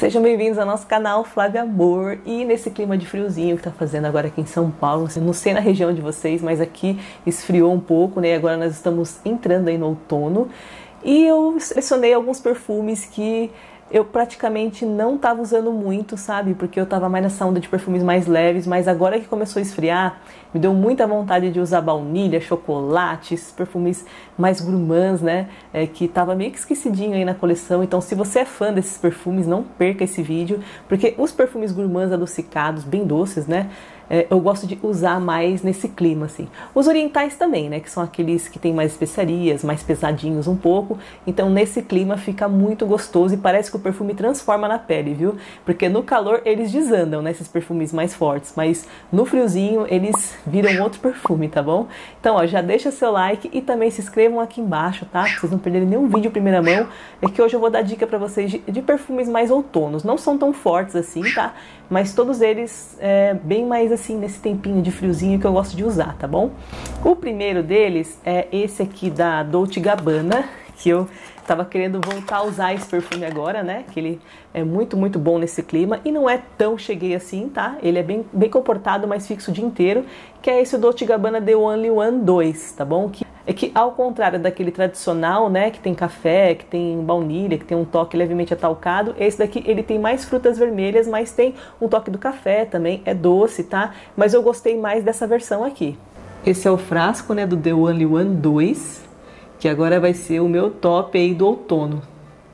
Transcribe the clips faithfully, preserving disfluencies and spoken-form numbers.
Sejam bem-vindos ao nosso canal Flávia Amor. E nesse clima de friozinho que tá fazendo agora aqui em São Paulo, não sei na região de vocês, mas aqui esfriou um pouco, né? Agora nós estamos entrando aí no outono. E eu selecionei alguns perfumes que eu praticamente não estava usando muito, sabe? Porque eu estava mais nessa onda de perfumes mais leves, mas agora que começou a esfriar, me deu muita vontade de usar baunilha, chocolates, perfumes mais gourmands, né? É, que estava meio que esquecidinho aí na coleção. Então, se você é fã desses perfumes, não perca esse vídeo, porque os perfumes gourmands adocicados, bem doces, né? É, eu gosto de usar mais nesse clima, assim. Os orientais também, né? Que são aqueles que tem mais especiarias, mais pesadinhos um pouco. Então, nesse clima fica muito gostoso e parece que o perfume transforma na pele, viu? Porque no calor eles desandam, né? Esses perfumes mais fortes. Mas no friozinho eles viram outro perfume, tá bom? Então, ó, já deixa seu like e também se inscrevam aqui embaixo, tá? Pra vocês não perderem nenhum vídeo em primeira mão. É que hoje eu vou dar dica pra vocês de, de perfumes mais outonos. Não são tão fortes assim, tá? Mas todos eles é, bem mais assim, nesse tempinho de friozinho que eu gosto de usar, tá bom? O primeiro deles é esse aqui da Dolce and Gabbana, que eu tava querendo voltar a usar esse perfume agora, né? Que ele é muito, muito bom nesse clima e não é tão cheguei assim, tá? Ele é bem, bem comportado, mas fixo o dia inteiro, que é esse Dolce and Gabbana The Only One dois, tá bom? Que é que ao contrário daquele tradicional, né, que tem café, que tem baunilha, que tem um toque levemente atalcado, esse daqui ele tem mais frutas vermelhas, mas tem um toque do café também, é doce, tá? Mas eu gostei mais dessa versão aqui. Esse é o frasco, né, do The Only One dois, que agora vai ser o meu top aí do outono.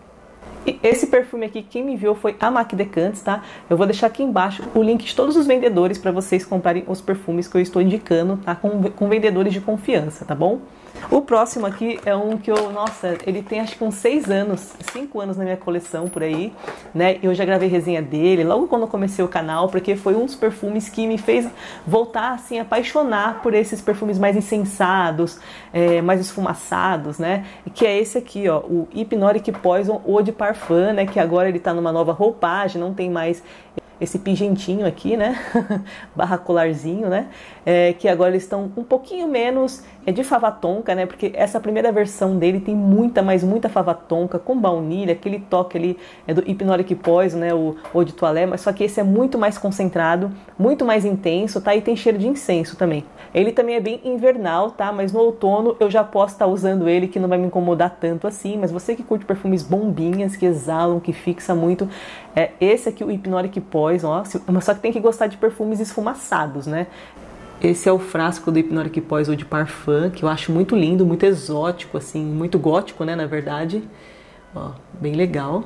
E esse perfume aqui, quem me enviou foi a Mac Decantes, tá? Eu vou deixar aqui embaixo o link de todos os vendedores para vocês comprarem os perfumes que eu estou indicando, tá? Com, com vendedores de confiança, tá bom? O próximo aqui é um que eu, nossa, ele tem acho que uns seis anos, cinco anos na minha coleção por aí, né? Eu já gravei resenha dele logo quando eu comecei o canal, porque foi um dos perfumes que me fez voltar, assim, apaixonar por esses perfumes mais incensados, é, mais esfumaçados, né? Que é esse aqui, ó, o Hypnotic Poison Eau de Parfum, né? Que agora ele tá numa nova roupagem, não tem mais esse pingentinho aqui, né, barra colarzinho, né, é, que agora eles estão um pouquinho menos é, de fava tonka, né, porque essa primeira versão dele tem muita, mas muita fava tonka, com baunilha, aquele toque ali é do Hypnotic Poison, né, o Eau de Toilette, mas só que esse é muito mais concentrado, muito mais intenso, tá, e tem cheiro de incenso também. Ele também é bem invernal, tá, mas no outono eu já posso estar usando ele, que não vai me incomodar tanto assim, mas você que curte perfumes bombinhas, que exalam, que fixa muito, é esse aqui, o Hypnotic Poison, ó, só que tem que gostar de perfumes esfumaçados, né? Esse é o frasco do Hypnotic Poison de Parfum, que eu acho muito lindo, muito exótico, assim, muito gótico, né, na verdade. Ó, bem legal.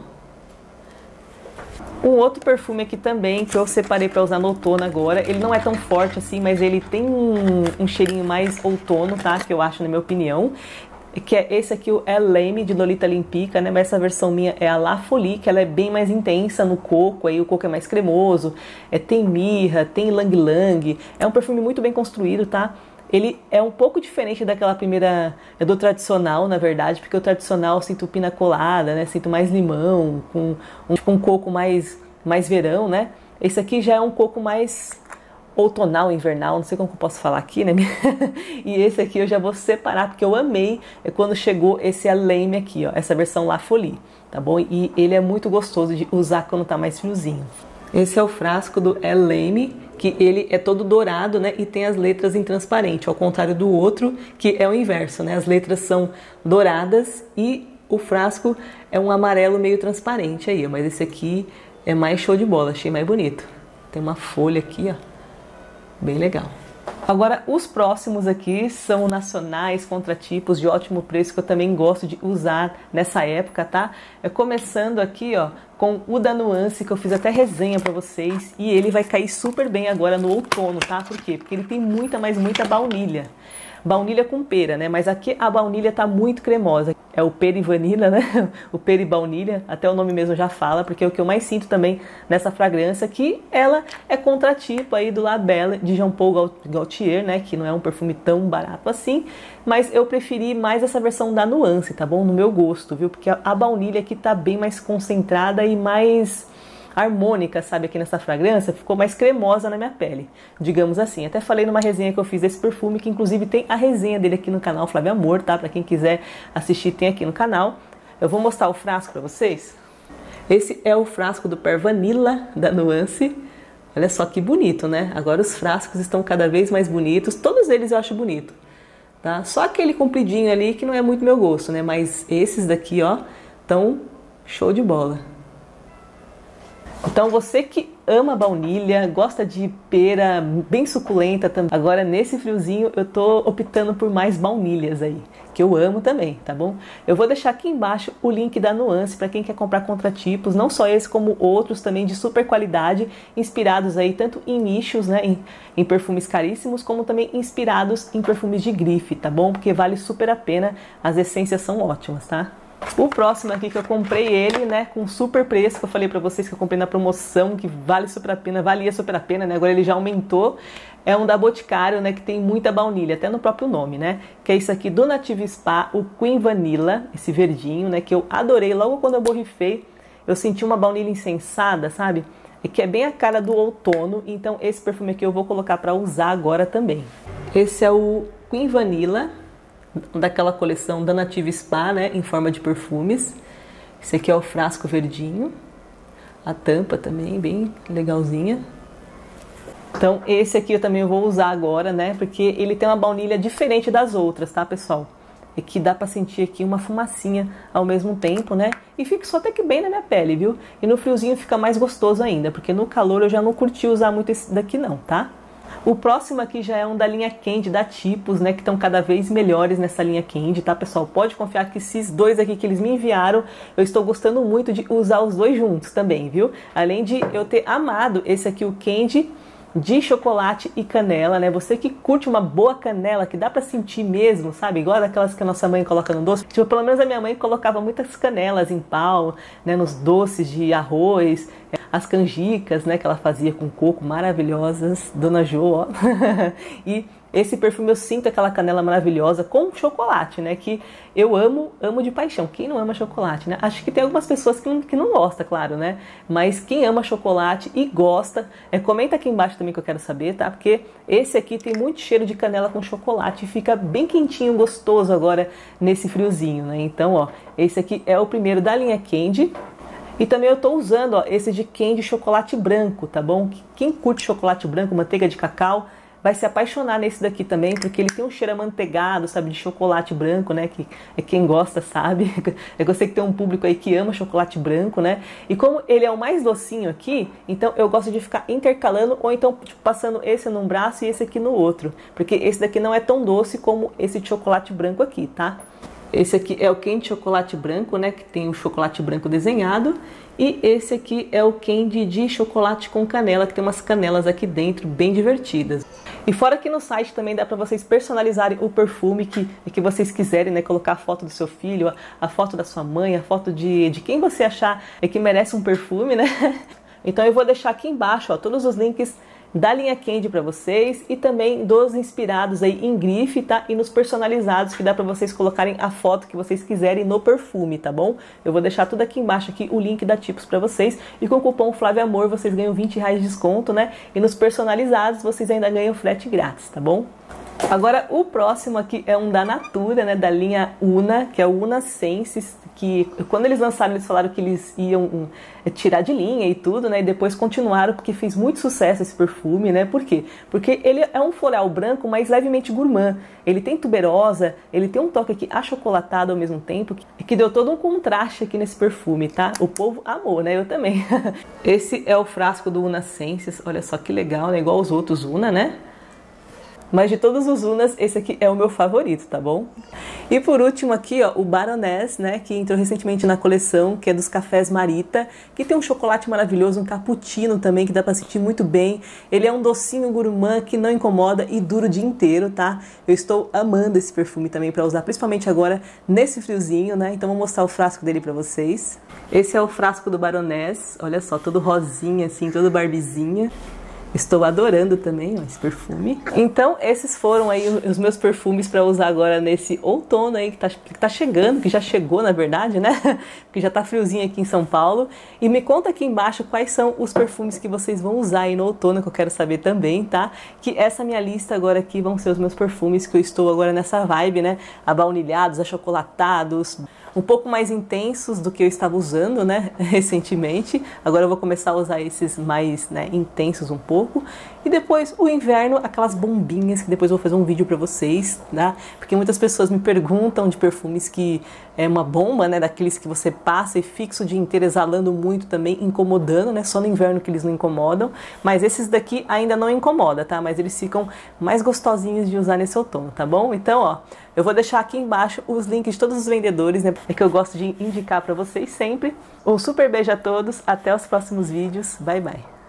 Um outro perfume aqui também, que eu separei para usar no outono agora, ele não é tão forte assim, mas ele tem um, um cheirinho mais outono, tá? Que eu acho, na minha opinião. Que é esse aqui, o El Lame de Lolita Olympica, né? Mas essa versão minha é a La Folie, que ela é bem mais intensa no coco, aí o coco é mais cremoso, é, tem mirra, tem lang lang, é um perfume muito bem construído, tá? Ele é um pouco diferente daquela primeira, é do tradicional, na verdade, porque o tradicional eu sinto pina colada, né? Sinto mais limão, com um, tipo, um coco mais, mais verão, né? Esse aqui já é um coco mais outonal, invernal, não sei como que eu posso falar aqui, né? E esse aqui eu já vou separar, porque eu amei quando chegou esse El Lame aqui, ó, essa versão La Folie, tá bom? E ele é muito gostoso de usar quando tá mais friozinho. Esse é o frasco do El Lame, que ele é todo dourado, né? E tem as letras em transparente, ao contrário do outro, que é o inverso, né? As letras são douradas e o frasco é um amarelo meio transparente aí, ó. Mas esse aqui é mais show de bola, achei mais bonito. Tem uma folha aqui, ó. Bem legal. Agora, os próximos aqui são nacionais, contratipos de ótimo preço, que eu também gosto de usar nessa época, tá? É começando aqui, ó, com o da Nuance, que eu fiz até resenha pra vocês, e ele vai cair super bem agora no outono, tá? Por quê? Porque ele tem muita, mas muita baunilha. Baunilha com pera, né? Mas aqui a baunilha tá muito cremosa. É o pera e vanilla, né? O pera e baunilha, até o nome mesmo já fala, porque é o que eu mais sinto também nessa fragrância, que ela é contratipo aí do La Belle de Jean Paul Gaultier, né? Que não é um perfume tão barato assim, mas eu preferi mais essa versão da Nuance, tá bom? No meu gosto, viu? Porque a baunilha aqui tá bem mais concentrada e mais harmônica, sabe, aqui nessa fragrância, ficou mais cremosa na minha pele, digamos assim. Até falei numa resenha que eu fiz desse perfume, que inclusive tem a resenha dele aqui no canal Flávia Amor, tá? Pra quem quiser assistir, tem aqui no canal. Eu vou mostrar o frasco pra vocês. Esse é o frasco do Per Vanilla da Nuance. Olha só que bonito, né? Agora os frascos estão cada vez mais bonitos. Todos eles eu acho bonito, tá? Só aquele compridinho ali que não é muito meu gosto, né? Mas esses daqui, ó, estão show de bola. Então você que ama baunilha, gosta de pera bem suculenta também. Agora nesse friozinho eu tô optando por mais baunilhas aí, que eu amo também, tá bom? Eu vou deixar aqui embaixo o link da Nuance para quem quer comprar contratipos, não só esse como outros também de super qualidade, inspirados aí tanto em nichos, né, em, em perfumes caríssimos, como também inspirados em perfumes de grife, tá bom? Porque vale super a pena, as essências são ótimas, tá? O próximo aqui que eu comprei ele, né, com super preço, que eu falei pra vocês que eu comprei na promoção, que vale super a pena, valia super a pena, né, agora ele já aumentou, é um da Boticário, né, que tem muita baunilha, até no próprio nome, né, que é isso aqui do Native Spa, o Queen Vanilla, esse verdinho, né, que eu adorei logo quando eu borrifei, eu senti uma baunilha insensada, sabe, e que é bem a cara do outono, então esse perfume aqui eu vou colocar pra usar agora também. Esse é o Queen Vanilla, daquela coleção da Native Spa, né, em forma de perfumes. Esse aqui é o frasco verdinho, a tampa também bem legalzinha. Então esse aqui eu também vou usar agora, né, porque ele tem uma baunilha diferente das outras, tá, pessoal? E que dá pra sentir aqui uma fumacinha ao mesmo tempo, né, e fixou até que bem na minha pele, viu? E no friozinho fica mais gostoso ainda, porque no calor eu já não curti usar muito esse daqui não, tá? O próximo aqui já é um da linha Candy, da Tipos, né, que estão cada vez melhores nessa linha Candy, tá, pessoal? Pode confiar que esses dois aqui que eles me enviaram, eu estou gostando muito de usar os dois juntos também, viu? Além de eu ter amado esse aqui, o Candy de chocolate e canela, né? Você que curte uma boa canela, que dá pra sentir mesmo, sabe? Igual daquelas que a nossa mãe coloca no doce. Tipo, pelo menos a minha mãe colocava muitas canelas em pau, né? Nos doces de arroz, as canjicas, né? Que ela fazia com coco, maravilhosas. Dona Jo, ó. E esse perfume eu sinto aquela canela maravilhosa com chocolate, né? Que eu amo, amo de paixão. Quem não ama chocolate, né? Acho que tem algumas pessoas que não, que não gostam, claro, né? Mas quem ama chocolate e gosta, é, comenta aqui embaixo também que eu quero saber, tá? Porque esse aqui tem muito cheiro de canela com chocolate e fica bem quentinho, gostoso agora nesse friozinho, né? Então, ó, esse aqui é o primeiro da linha Candy. E também eu tô usando, ó, esse de Candy chocolate branco, tá bom? Quem curte chocolate branco, manteiga de cacau, vai se apaixonar nesse daqui também, porque ele tem um cheiro amanteigado, sabe, de chocolate branco, né, que é quem gosta, sabe. Eu sei que tem um público aí que ama chocolate branco, né, e como ele é o mais docinho aqui, então eu gosto de ficar intercalando, ou então tipo, passando esse num braço e esse aqui no outro, porque esse daqui não é tão doce como esse de chocolate branco aqui, tá. Esse aqui é o Candy chocolate branco, né, que tem o chocolate branco desenhado. E esse aqui é o Candy de chocolate com canela, que tem umas canelas aqui dentro bem divertidas. E fora que no site também dá para vocês personalizarem o perfume que, que vocês quiserem, né, colocar a foto do seu filho, a, a foto da sua mãe, a foto de, de quem você achar é que merece um perfume, né. Então eu vou deixar aqui embaixo, ó, todos os links da linha Candy para vocês e também dos inspirados aí em grife, tá? E nos personalizados que dá para vocês colocarem a foto que vocês quiserem no perfume, tá bom? Eu vou deixar tudo aqui embaixo aqui o link da Tipos para vocês e com o cupom Flávia Amor vocês ganham vinte reais de desconto, né? E nos personalizados vocês ainda ganham frete grátis, tá bom? Agora o próximo aqui é um da Natura, né, da linha Una, que é o Una Senses, que quando eles lançaram eles falaram que eles iam um, tirar de linha e tudo, né, e depois continuaram porque fez muito sucesso esse perfume, né, por quê? Porque ele é um floral branco, mas levemente gourmand, ele tem tuberosa, ele tem um toque aqui achocolatado ao mesmo tempo, que, que deu todo um contraste aqui nesse perfume, tá? O povo amou, né, eu também. Esse é o frasco do Una Senses, olha só que legal, né, igual os outros Una, né? Mas de todos os Unas, esse aqui é o meu favorito, tá bom? E por último aqui, ó, o Baroness, né, que entrou recentemente na coleção, que é dos cafés Marita, que tem um chocolate maravilhoso, um cappuccino também, que dá pra sentir muito bem. Ele é um docinho gourmand que não incomoda e dura o dia inteiro, tá? Eu estou amando esse perfume também pra usar, principalmente agora nesse friozinho, né? Então vou mostrar o frasco dele pra vocês. Esse é o frasco do Baroness, olha só, todo rosinha assim, todo barbizinha. Estou adorando também, ó, esse perfume. Então, esses foram aí os meus perfumes para usar agora nesse outono aí que tá, que tá chegando, que já chegou na verdade, né? Porque já tá friozinho aqui em São Paulo. E me conta aqui embaixo quais são os perfumes que vocês vão usar aí no outono, que eu quero saber também, tá? Que essa minha lista agora aqui vão ser os meus perfumes que eu estou agora nessa vibe, né? Abaunilhados, achocolatados, um pouco mais intensos do que eu estava usando, né, recentemente. Agora eu vou começar a usar esses mais, né, intensos um pouco. E depois o inverno, aquelas bombinhas que depois eu vou fazer um vídeo pra vocês, tá? Porque muitas pessoas me perguntam de perfumes que é uma bomba, né, daqueles que você passa e fixa o dia inteiro exalando muito também, incomodando, né? Só no inverno que eles não incomodam. Mas esses daqui ainda não incomodam, tá? Mas eles ficam mais gostosinhos de usar nesse outono, tá bom? Então, ó, eu vou deixar aqui embaixo os links de todos os vendedores, né, que eu gosto de indicar pra vocês sempre. Um super beijo a todos, até os próximos vídeos, bye bye!